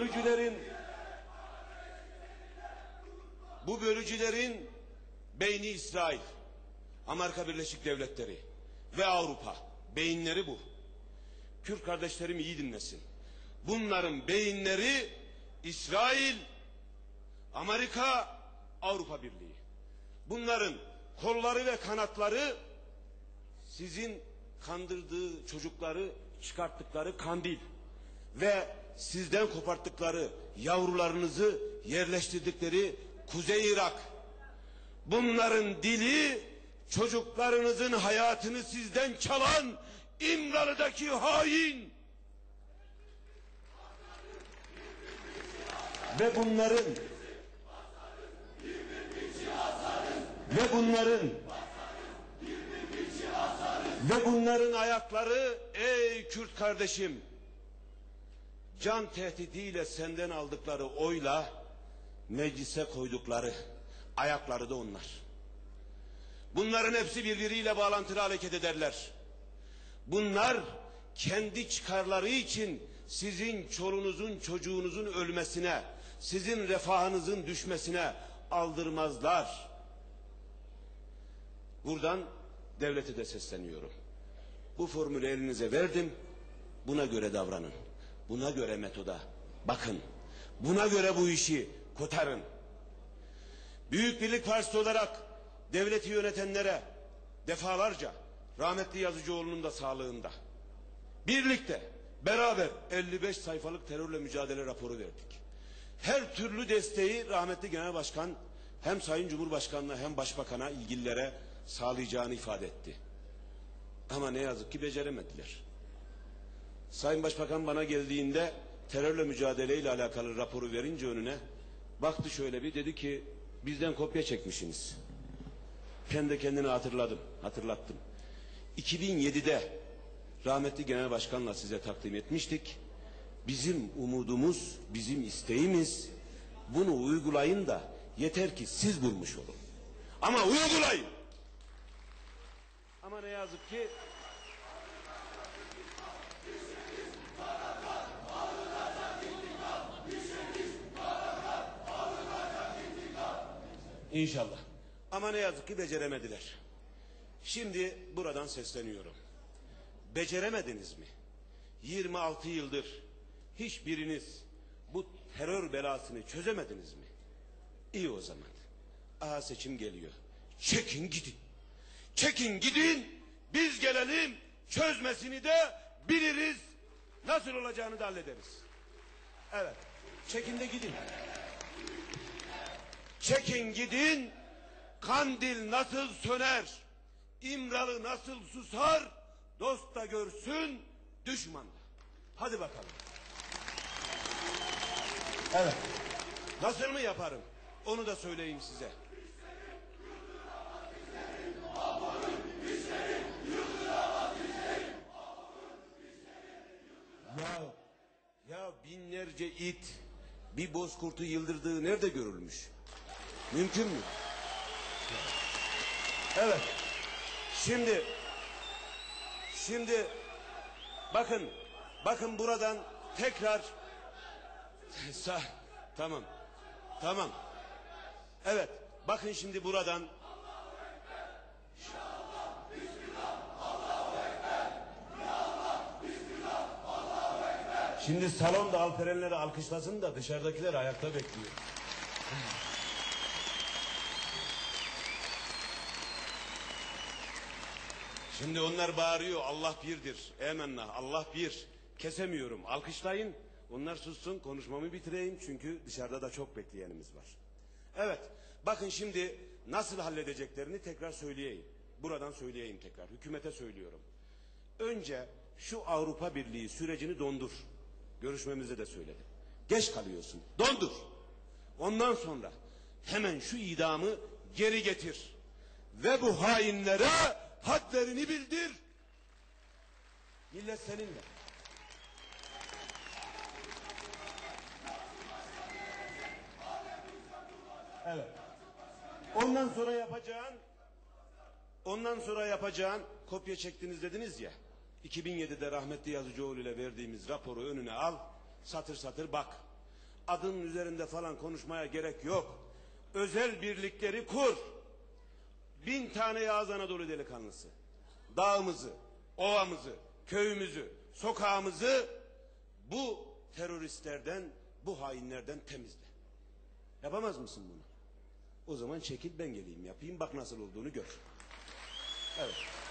bölücülerin beyni İsrail, Amerika Birleşik Devletleri ve Avrupa. Beyinleri bu. Kürt kardeşlerim iyi dinlesin. Bunların beyinleri İsrail, Amerika, Avrupa Birliği. Bunların kolları ve kanatları sizin kandırdığı çocukları çıkarttıkları Kandil ve sizden koparttıkları yavrularınızı yerleştirdikleri Kuzey Irak. Bunların dili çocuklarınızın hayatını sizden çalan İmralı'daki hain. Ve bunların ayakları, ey Kürt kardeşim, can tehdidiyle senden aldıkları oyla meclise koydukları ayakları da onlar. Bunların hepsi birbiriyle bağlantılı hareket ederler. Bunlar kendi çıkarları için sizin çolunuzun çocuğunuzun ölmesine, sizin refahınızın düşmesine aldırmazlar. Buradan devlete de sesleniyorum. Bu formülü elinize verdim. Buna göre davranın. Buna göre metoda bakın. Buna göre bu işi kotarın. Büyük Birlik Partisi olarak devleti yönetenlere defalarca, rahmetli Yazıcıoğlu'nun da sağlığında, birlikte beraber 55 sayfalık terörle mücadele raporu verdik. Her türlü desteği rahmetli Genel Başkan hem Sayın Cumhurbaşkanı'na hem Başbakan'a, ilgililere sağlayacağını ifade etti. Ama ne yazık ki beceremediler. Sayın Başbakan bana geldiğinde terörle mücadeleyle alakalı raporu verince önüne baktı, şöyle bir dedi ki bizden kopya çekmişsiniz. Ben de kendini hatırlattım. 2007'de rahmetli Genel Başkan'la size takdim etmiştik. Bizim umudumuz, bizim isteğimiz bunu uygulayın da yeter ki siz bulmuş olun. Ama uygulayın. Ama ne yazık ki İnşallah. Ama ne yazık ki beceremediler. Şimdi buradan sesleniyorum. Beceremediniz mi? 26 yıldır hiçbiriniz bu terör belasını çözemediniz mi? İyi o zaman. Aha seçim geliyor. Çekin gidin. Çekin gidin. Biz gelelim. Çözmesini de biliriz. Nasıl olacağını da hallederiz. Evet. Çekin de gidin. Çekin gidin. Kandil nasıl söner? İmralı nasıl susar? Dost da görsün, düşman da. Hadi bakalım. Evet. Nasıl mı yaparım? Onu da söyleyeyim size. Ya binlerce it bir bozkurtu yıldırdığı nerede görülmüş? Mümkün mü? Evet. Şimdi bakın buradan tekrar tamam. Evet. Bakın şimdi buradan şimdi salonda Alperenleri alkışlasın da dışarıdakiler ayakta bekliyor. Şimdi onlar bağırıyor, Allah birdir. Emenna, Allah bir. Kesemiyorum, alkışlayın. Onlar sussun, konuşmamı bitireyim. Çünkü dışarıda da çok bekleyenimiz var. Evet, bakın şimdi nasıl halledeceklerini tekrar söyleyeyim. Buradan söyleyeyim tekrar, hükümete söylüyorum. Önce şu Avrupa Birliği sürecini dondur. Görüşmemizde de söyledim. Geç kalıyorsun, dondur. Ondan sonra hemen şu idamı geri getir. Ve bu hainlere hadlerini bildir. Millet seninle. Evet. Ondan sonra yapacağın kopya çektiniz dediniz ya. 2007'de rahmetli Yazıcıoğlu ile verdiğimiz raporu önüne al. Satır satır bak. Adının üzerinde falan konuşmaya gerek yok. Özel birlikleri kur. 1000 tane Yağız Anadolu delikanlısı. Dağımızı, ovamızı, köyümüzü, sokağımızı bu teröristlerden, bu hainlerden temizle. Yapamaz mısın bunu? O zaman çekil, ben geleyim yapayım, bak nasıl olduğunu gör. Evet.